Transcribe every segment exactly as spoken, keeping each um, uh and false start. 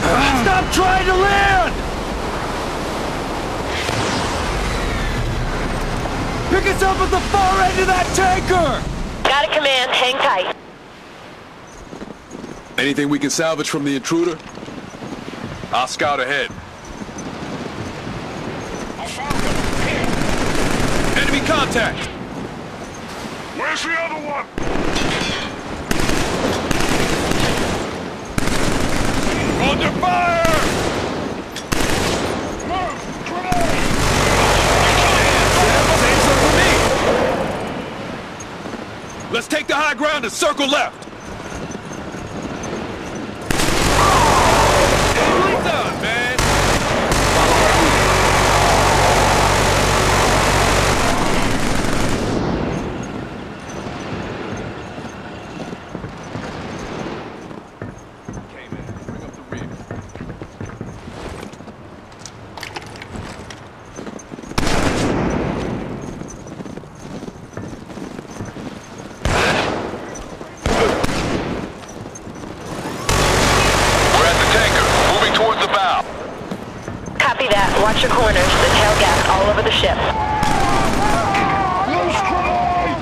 Stop trying to land! Pick us up at the far end of that tanker! Got it, Command. Hang tight. Anything we can salvage from the intruder? I'll scout ahead. I found them. Here. Enemy contact! Where's the other one? Under fire! Move! Grenade! Save some for me! Let's take the high ground and circle left! Nicely done, man! Watch your corners. The tail gap all over the ship. Loose grenade!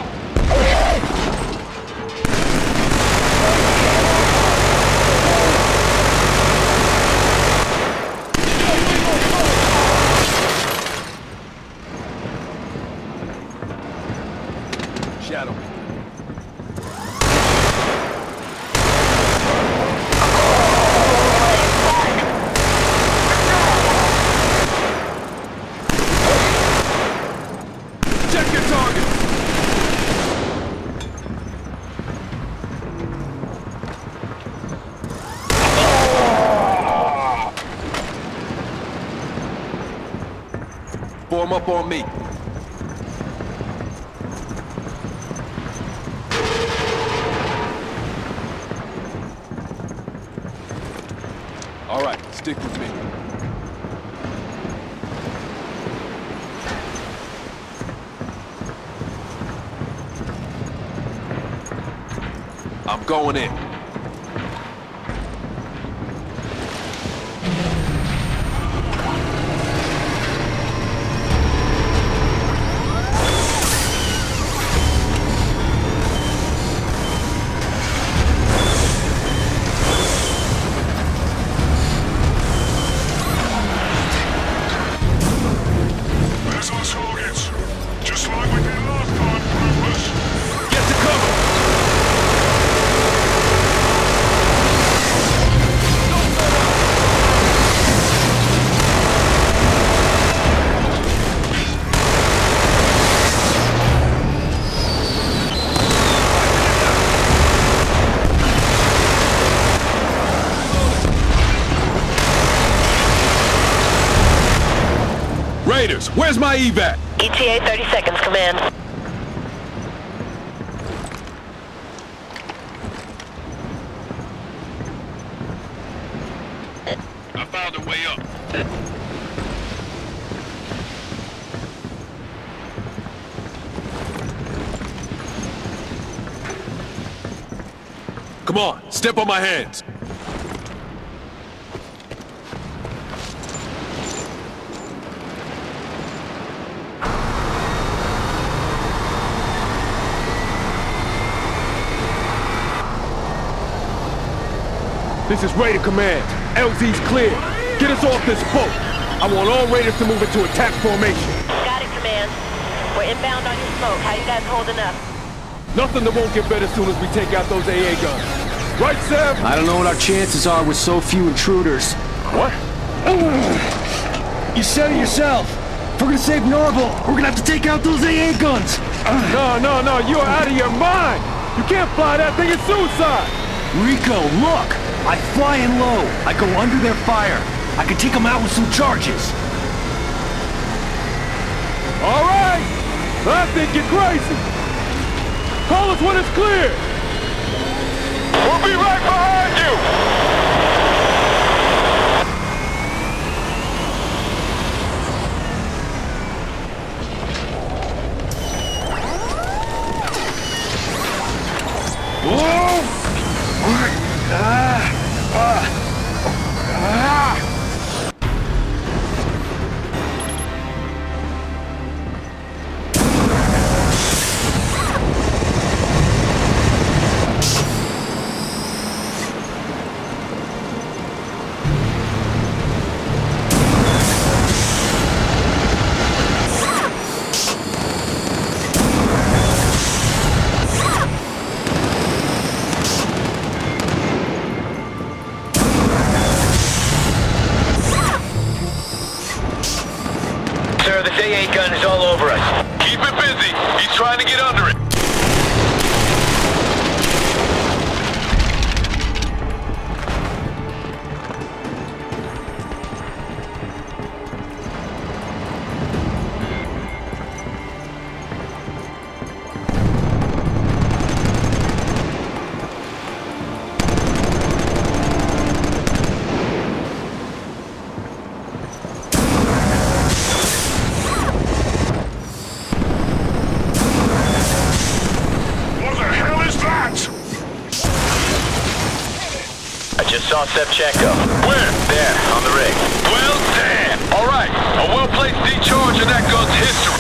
Shadow. Form up on me. All right, stick with me. I'm going in. Raiders, where's my evac? E T A thirty seconds, Command. I found a way up. Come on, step on my hands. This is Raider Command. L Z's clear. Get us off this boat. I want all Raiders to move into attack formation. Got it, Command. We're inbound on your smoke. How you guys holding up? Nothing that won't get better as soon as we take out those A A guns. Right, Sam? I don't know what our chances are with so few intruders. What? You said it yourself. If we're gonna save Norval, we're gonna have to take out those A A guns. No, no, no, you're out of your mind! You can't fly that thing, it's suicide! Rico, look! I fly in low. I go under their fire. I can take them out with some charges. All right! I think you're crazy! Call us when it's clear! We'll be right behind you! Whoa! Ah! Ah! Ah! Just saw Sevchenko. Where? There, on the rig. Well, damn. All right. A well-placed decharge in that gun's history.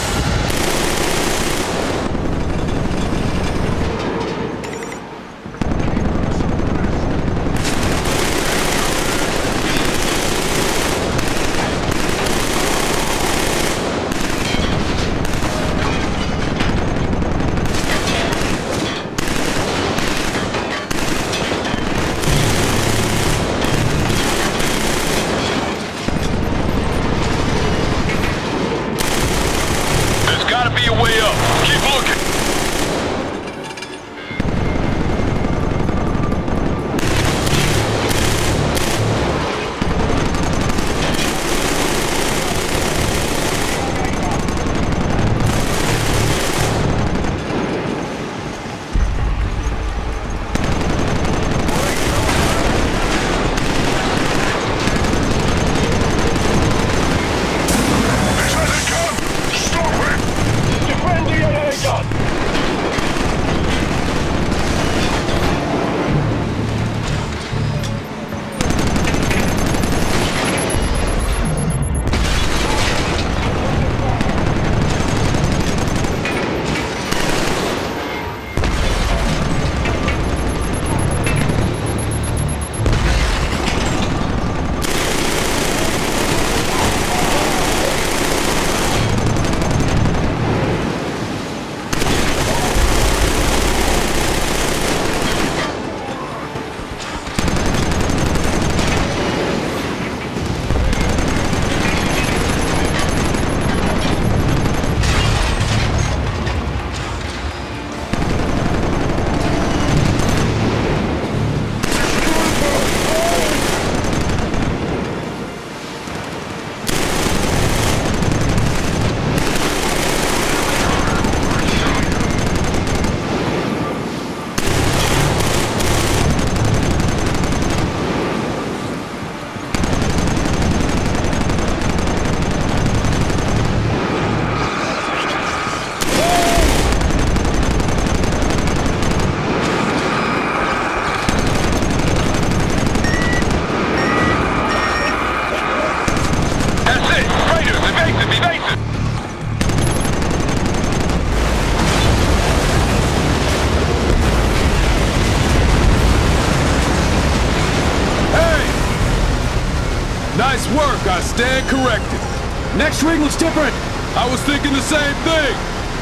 Nice work, I stand corrected. Next ring looks different. I was thinking the same thing.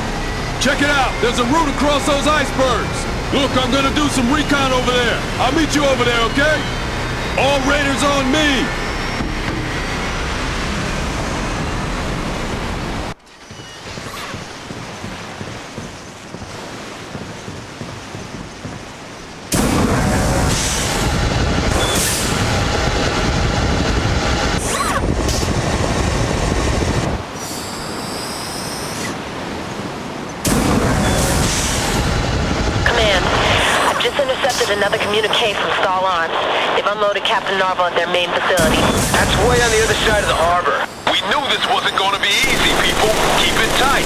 Check it out, there's a route across those icebergs. Look, I'm gonna do some recon over there. I'll meet you over there, okay? All raiders on me. Another communique from Stall-On. They've unloaded Captain Narvel at their main facility. That's way on the other side of the harbor. We knew this wasn't going to be easy, people. Keep it tight.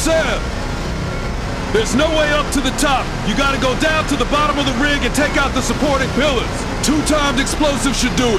said! There's no way up to the top. You gotta go down to the bottom of the rig and take out the supporting pillars. Two timed explosives should do it.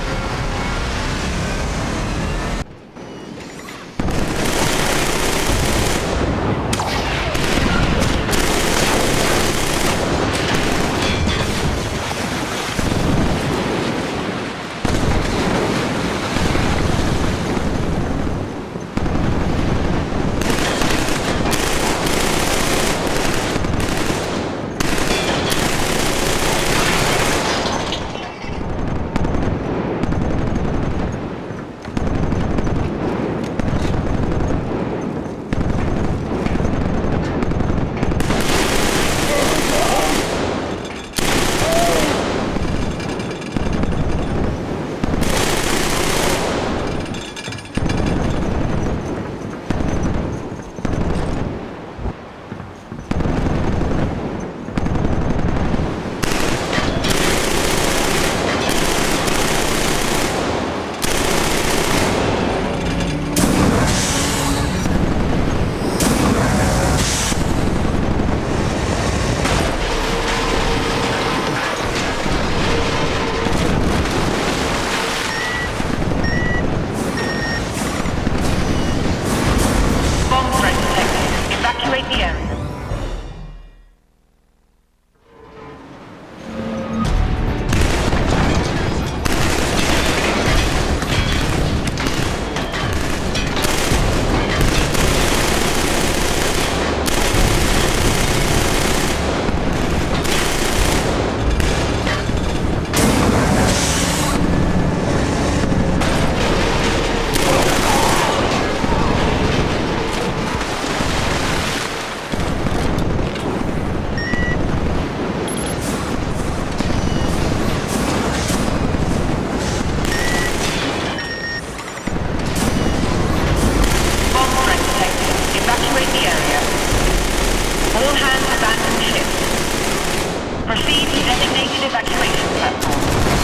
Proceed to designated evacuation platform.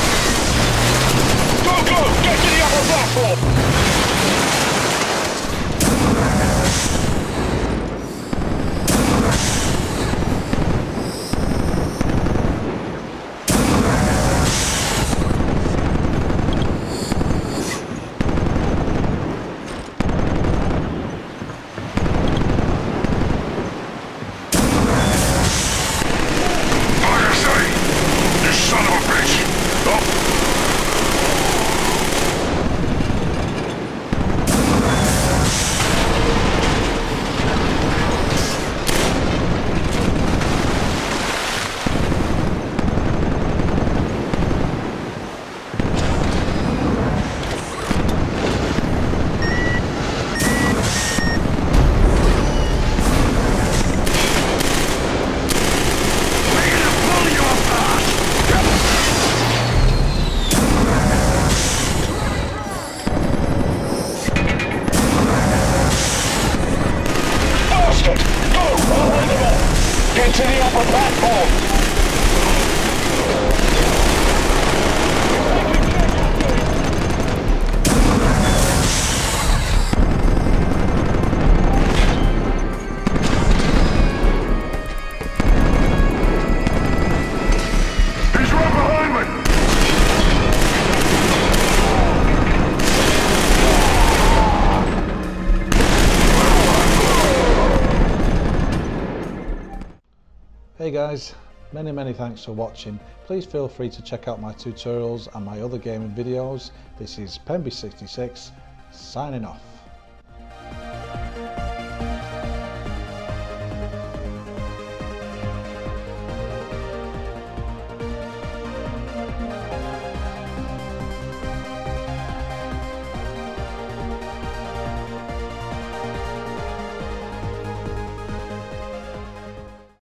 Go, go! Get to the upper platform! Get to the upper platform! He's right behind me! Hey guys, many many thanks for watching. Please feel free to check out my tutorials and my other gaming videos. This is Pemby sixty-six signing off.